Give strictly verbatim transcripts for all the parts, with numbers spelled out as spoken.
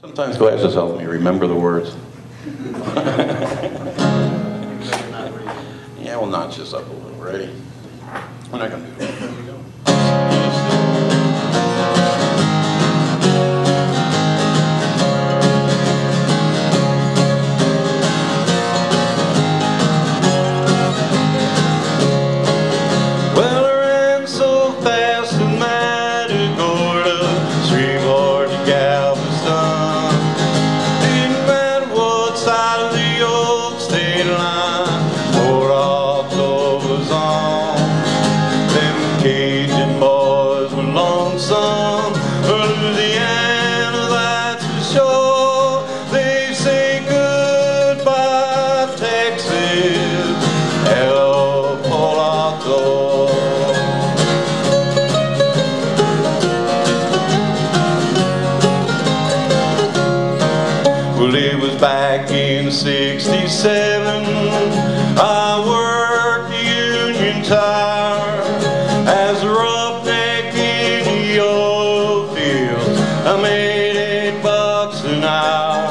Sometimes glasses help me remember the words. Yeah, we'll notch this up a little. Ready? We're not going to do that. Cajun boys were lonesome for Louisiana, that's for sure. They say goodbye, Texas, El Polato. Well, it was back in sixty-seven, I worked the Union Tire as a roughneck in the oil fields. I made eight bucks an hour.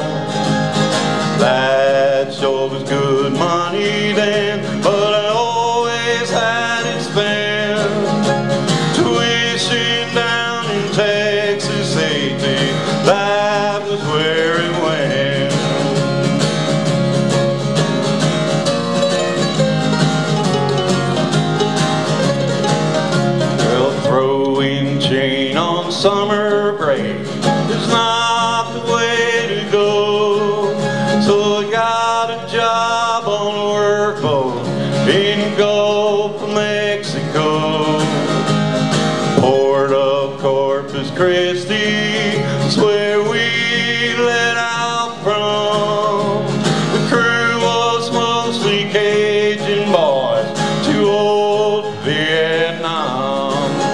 That sure was good money then, but I always had it spent. Tuition down in Texas A T, that was where it went. Chain on summer break is not the way to go, so I got a job on a workboat in Gulf of Mexico. Port of Corpus Christi is where we let out from. The crew was mostly Cajun boys, too old for Vietnam.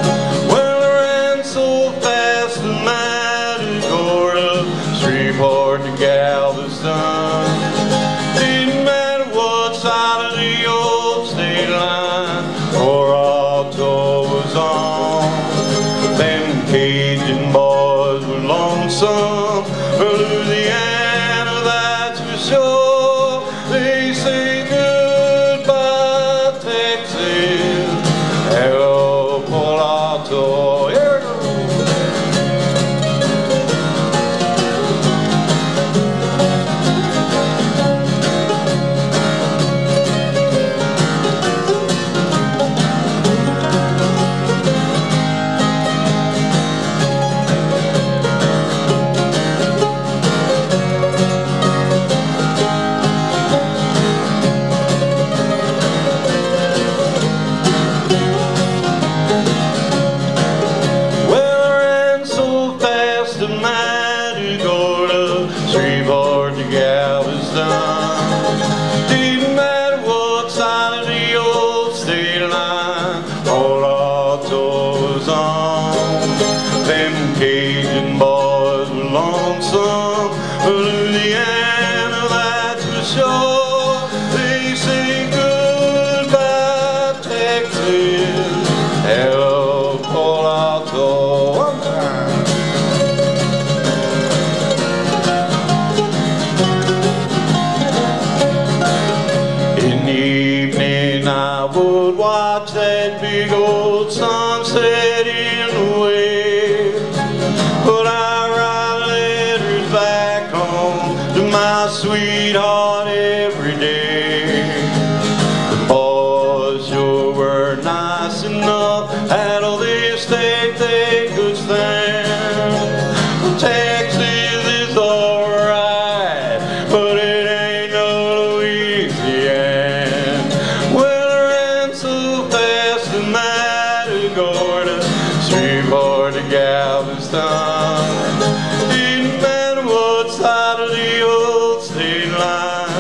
Shreveport to Galveston, didn't matter what side of the old state line or auto was on. Them Cajun boys were lonesome for Louisiana, that's for sure. They say goodbye, Texas, El Polato. Here it goes. Shreveport to Galveston, didn't matter what side of the old state line or auto was on. Them Cajun boys were lonesome for Louisiana, that's for sure. They say goodbye, Texas, El Polato. One time. I would watch that big old sunset in the west, but I write letters back home to my sweetheart every day. The boys sure were nice enough, had all this state they could stand. Texas is alright, but it ain't no Louisiana. Shreveport to Galveston, didn't matter what side of the old state line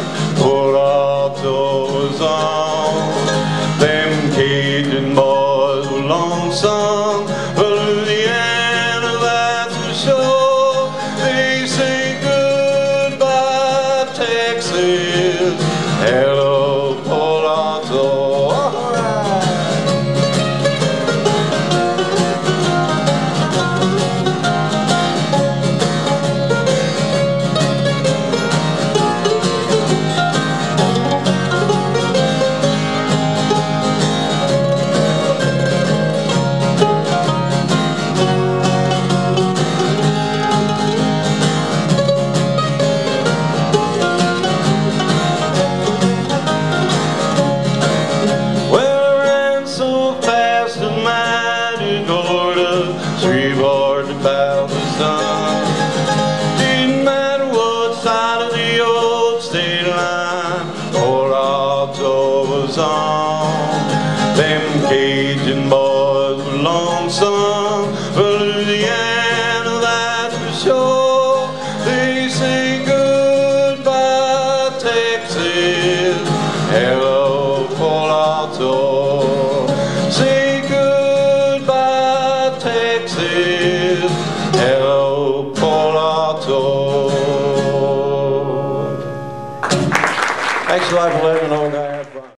Thanks a lot for letting an old guy have fun.